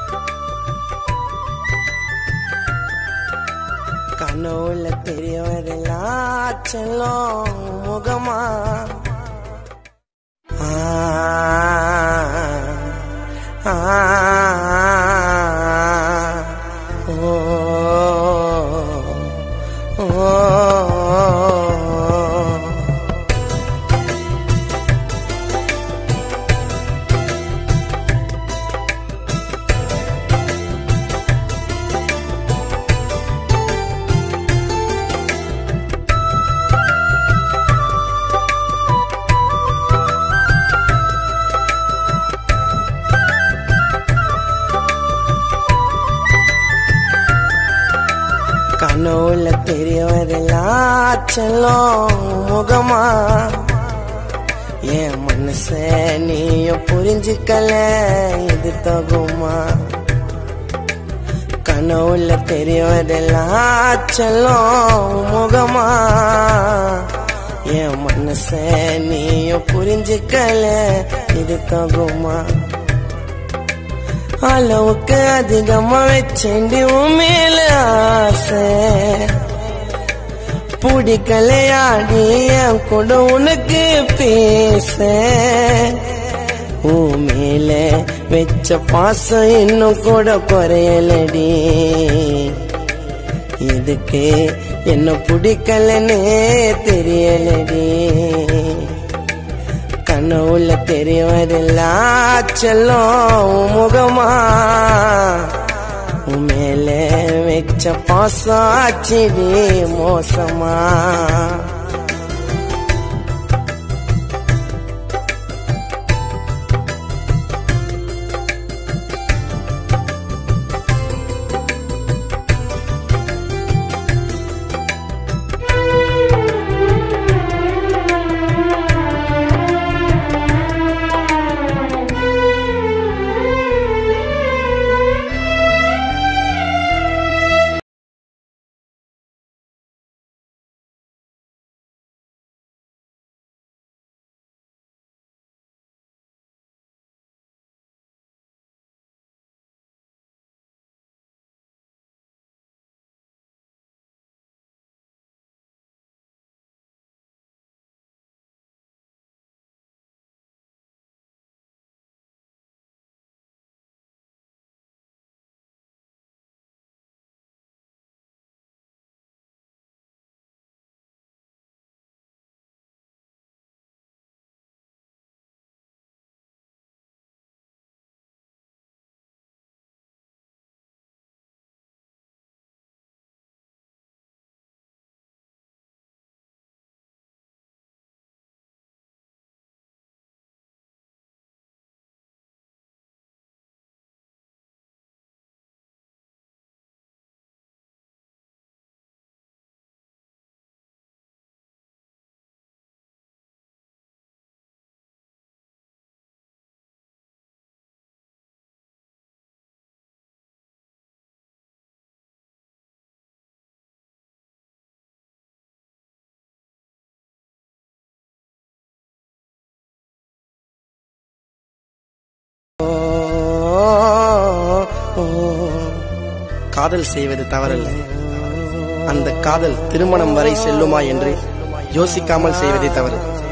கனவுல தெரியவரெல்லாம் செல்லும் முகமா கனவுல தெரியவரெல்லாம் செல்லும் முகமா என் மனச நீயும் புரிஞ்சுக்கல இது தகுமா கனவுல தெரியவரெல்லாம் செல்லும் முகமா என் மனச நீயும் புரிஞ்சுக்கல இது தகுமா அளவுக்கு அதிகமா வச்சேண்டி உமேல ஆசை பிடிக்கலையாடி என் கூட உனக்கு பேச உமேல வச்ச பாசம் இன்னும் கூட குறையலடி இதுக்கு என்ன பிடிக்கலன்னே தெரியலடி கனவுல தெரியவரெல்லாம் செல்லும் முகமா உமேல வச்ச பாசம் ஆச்சிடி மோசமா காதல் செய்வது தவறல்ல, அந்த காதல் திருமணம் வரை செல்லுமா என்று யோசிக்காமல் செய்வதே தவறு.